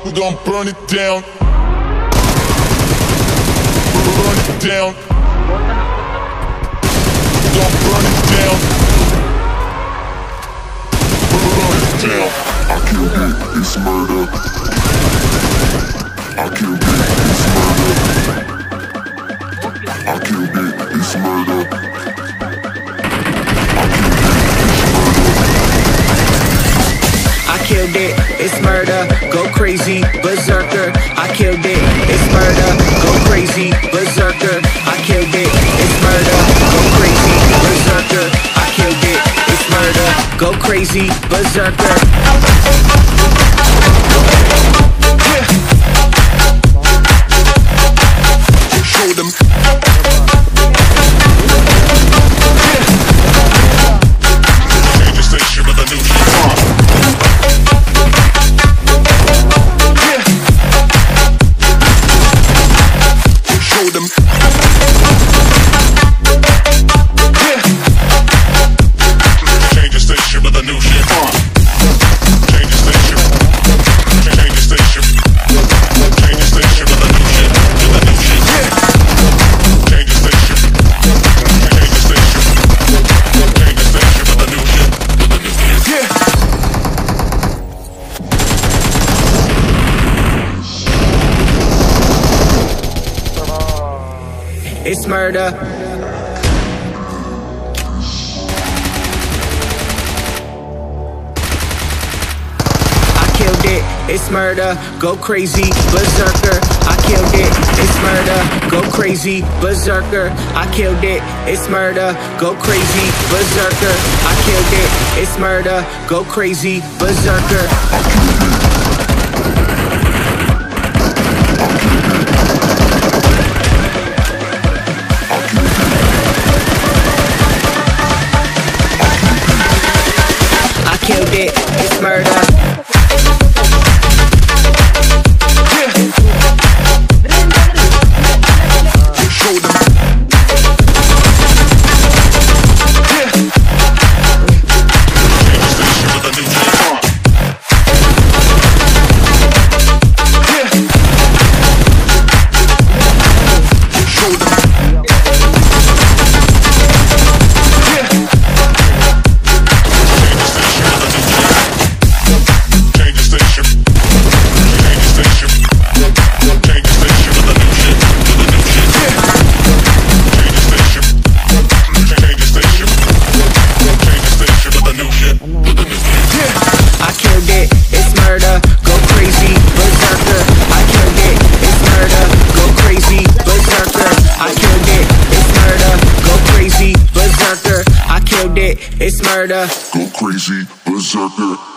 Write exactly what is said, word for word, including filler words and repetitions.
we gon' burn it down. Burn it down. We gon' burn it down. Burn it down. I killed it, it's murder. I killed it, it's murder. I killed it, it's murder. I killed it, it's murder, go crazy, berserker. I killed it, it's murder, go crazy, berserker. I killed it, it's murder, go crazy, berserker. I killed it, it's murder, go crazy, berserker. Show them. Change the station with a new shit. Show them. Change the station with a new shit. Change the station. Change the station. Change the station with a new shit. With a new shit. Change the station. Change the station. Change the station with a new shit. With a new shit. Yeah. It's murder. I killed it, it's murder, go crazy, berserker. I killed it, it's murder, go crazy, berserker. I killed it, it's murder, go crazy, berserker. I killed it, it's murder, go crazy, berserker. I killed it, it's murder. Show them. It's murder. Go crazy, berserker.